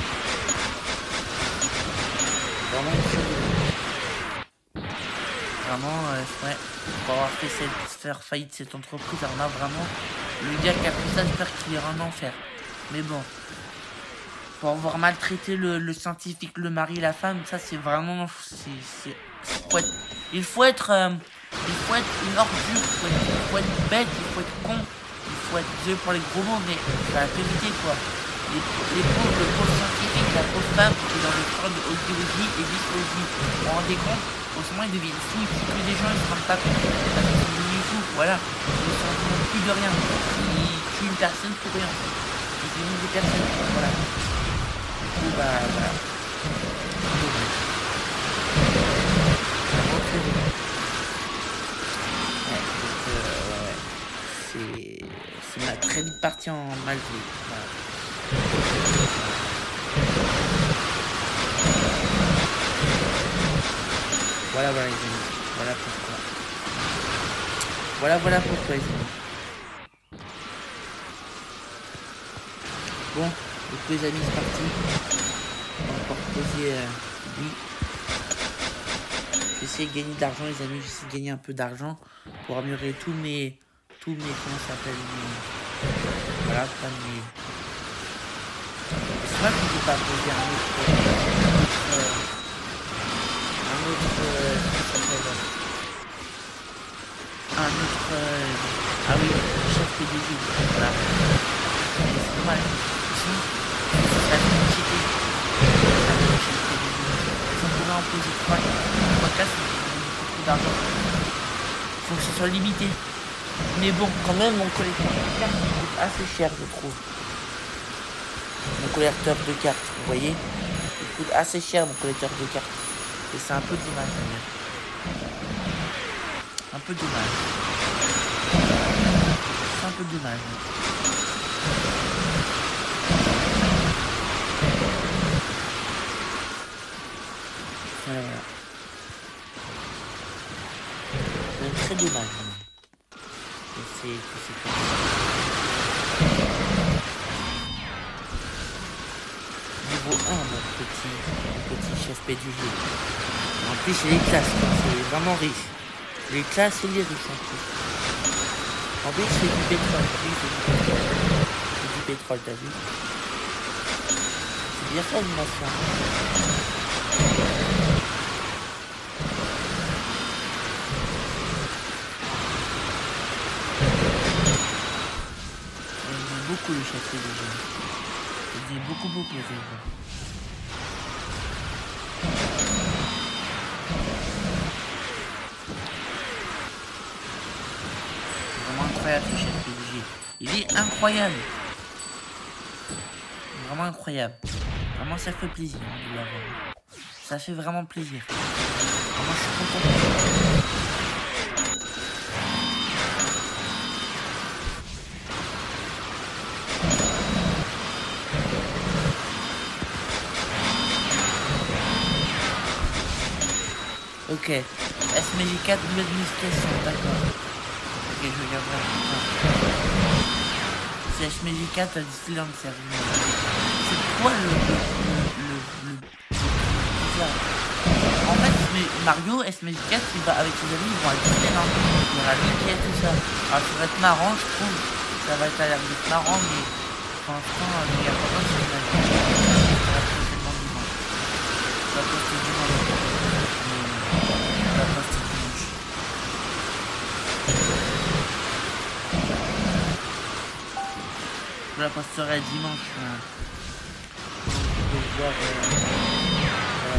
vraiment très dommage. Vraiment, euh, ouais, pour avoir fait cette, faire faillite cette entreprise, on a vraiment, le gars qui a fait ça, j'espère qu'il ira en enfer. Mais bon, pour avoir maltraité le, le scientifique, le mari, la femme, ça c'est vraiment, c'est, c'est, faut être, il faut être, euh, il faut être une ordure, il faut être, il faut être bête, il faut être con, il faut être Dieu pour les gros mots, mais c'est la vérité quoi. Les, les pauvres, le pauvre scientifique, la pauvre femme qui est dans le corps de Oggy Oggy et Miss Oggy, vous vous rendez compte? Au moment ils deviennent fous, que les gens ils se rendent pas compte, parce qu'ils sont devenus fous, voilà, ils ne se rendent plus de rien, ils tuent une personne pour rien, ils tuent des personnes, voilà, du coup bah voilà, dommage, vraiment très dommage, ouais, donc euh, ouais, ouais, c'est, c'est ma très vite partie en mal vu, voilà. Voilà, voilà les amis, voilà pourquoi. Voilà, voilà pourquoi les amis. Bon, donc les amis, c'est parti. On va encore poser euh, lui. J'essaie de gagner de l'argent les amis, j'essaie de gagner un peu d'argent pour améliorer tous mes... Tous mes... Comment ça s'appelle mes... Voilà, pas mes... C'est vrai qu'on ne peut pas poser un autre... Un autre... Un autre... Euh, comment ça s'appelle un autre... Euh, ah oui, chef P D G, voilà. C'est normal. Sinon, c'est la publicité. Chef P D G. Si on pourrait en poser trois, trois casses, on a beaucoup trop d'argent. Il faut que ce soit limité. Mais bon, quand même, mon collecteur de cartes coûte assez cher, je trouve. Mon collecteur de cartes, vous voyez, il coûte assez cher, mon collecteur de cartes. Et c'est un peu dommage, d'ailleurs. Un peu dommage. C'est un peu dommage. Voilà, voilà. C'est très dommage. C'est comme ça. Niveau un, mon petit, mon petit chef P D G. En plus, il est classe, c'est vraiment riche. Il est classe et il est riche en plus. En plus, c'est du pétrole. C'est du pétrole, t'as vu? C'est bien ça l'animation. J'aime beaucoup le chef P D G. J'aime beaucoup, beaucoup le chef P D G. Incroyable ce chef P D G. Il est incroyable. Vraiment incroyable. Vraiment ça fait plaisir hein, de l'avoir. Ça fait vraiment plaisir. Vraiment je suis content. Ok. S M J quatre nouvelle modification, d'accord. Ok, je regarderai. C'est S M J quatre à Disneyland, c'est C'est quoi le... le, le, le, le, le en fait, Mario, S M J quatre, il va avec ses amis, ils vont à Disneyland. Il y aura Mickey et tout ça. Alors ça va être marrant, je trouve. Ça va être à l'air d'être marrant, mais pour l'instant, il n'y a pas de chose. Ça va prochainement dimanche. Ça va poster dimanche. Ça va poster dimanche. Je la posterai dimanche. Hein. Je vais voir. Euh, voilà.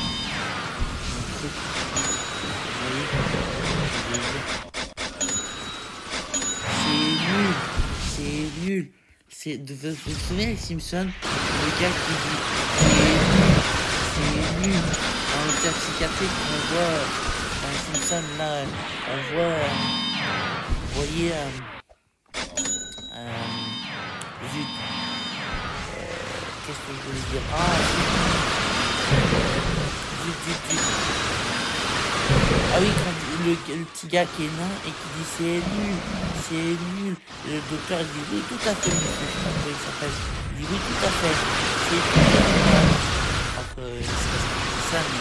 C'est nul. C'est nul. C'est de vous vous souvenez les Simpsons, le gars qui dit c'est nul. C'est nul. Dans le cas psychiatrique, on voit dans les Simpsons là, on voit, euh, vous voyez. Euh, euh, Zut. Euh, Qu'est-ce que je voulais dire? Ah, zut, zut, zut. Ah oui, quand le, le petit gars qui est nain et qui dit c'est nul, c'est nul. Le docteur il dit oui, tout à fait, monsieur. Je sais pas comment il s'appelle. Il dit oui, tout à fait. C'est tout à fait. Alors que c'est ça, mais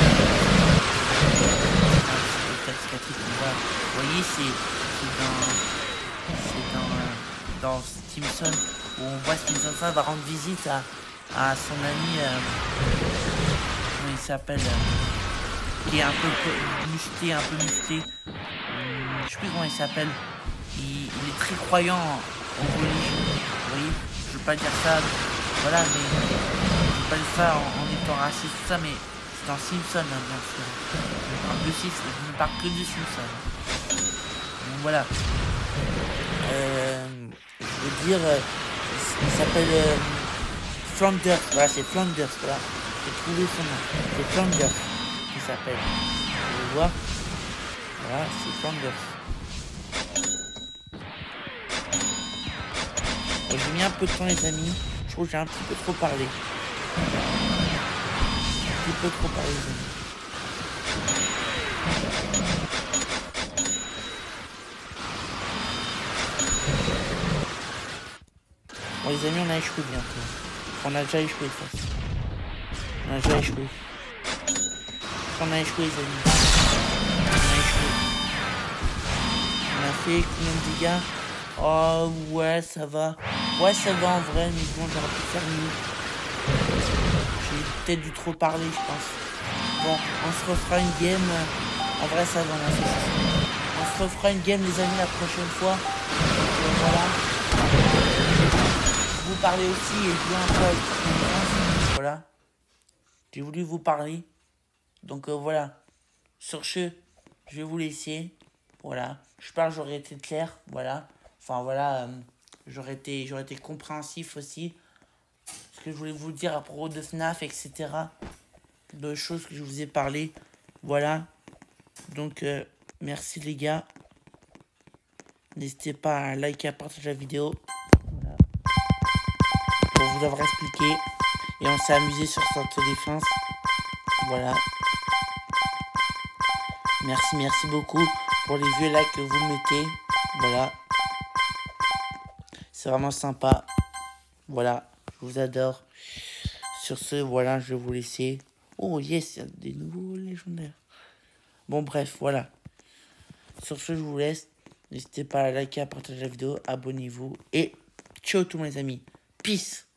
c'est le cas psychiatrique. Vous voyez, c'est dans. C'est dans. Dans Simpson où on voit Simpson va rendre visite à, à son ami euh, comment il s'appelle euh, qui est un peu musclé, un peu musclé hum, je sais plus comment il s'appelle il, il est très croyant en religion, vous voyez, je veux pas dire ça voilà, mais je veux pas dire ça en, en étant raciste tout ça, mais c'est dans Simpson hein, bien sûr, je parle de Simpson, je ne parle que de Simpson donc voilà. Euh, je veux dire, euh, il s'appelle euh, Flanders, voilà, c'est Flanders, voilà, j'ai trouvé son nom, c'est Flanders qui s'appelle, vous pouvez voir, voilà, c'est Flanders. Bon, j'ai mis un peu de temps les amis, je trouve que j'ai un petit peu trop parlé, un petit peu trop parlé les amis. Bon les amis, on a échoué bientôt. On a déjà échoué de toute façon. On a déjà échoué. On a échoué les amis. On a échoué. On a fait combien de dégâts? Oh ouais, ça va. Ouais, ça va en vrai, mais bon, j'aurais pu faire mieux. J'ai peut-être dû trop parler, je pense. Bon, on se refera une game. En vrai, ça va, on a fait ça. On se refera une game les amis la prochaine fois. Donc, voilà. Vous parlez aussi et jouer un peu avec voilà. J'ai voulu vous parler. Donc euh, voilà. Sur ce, je vais vous laisser. Voilà. J'espère que j'aurais été clair. Voilà. Enfin voilà. Euh, j'aurais été, j'aurais été compréhensif aussi. Ce que je voulais vous dire à propos de F N A F, et cetera. De choses que je vous ai parlé. Voilà. Donc euh, merci les gars. N'hésitez pas à liker, à partager la vidéo. Voilà. vous avoir expliqué. Et on s'est amusé sur cette défense. Voilà. Merci, merci beaucoup pour les vieux likes que vous mettez. Voilà. C'est vraiment sympa. Voilà, je vous adore. Sur ce, voilà, je vais vous laisser. Oh yes, il y a des nouveaux légendaires. Bon, bref, voilà. Sur ce, je vous laisse. N'hésitez pas à liker, à partager la vidéo, abonnez-vous. Et ciao tous mes amis. Peace.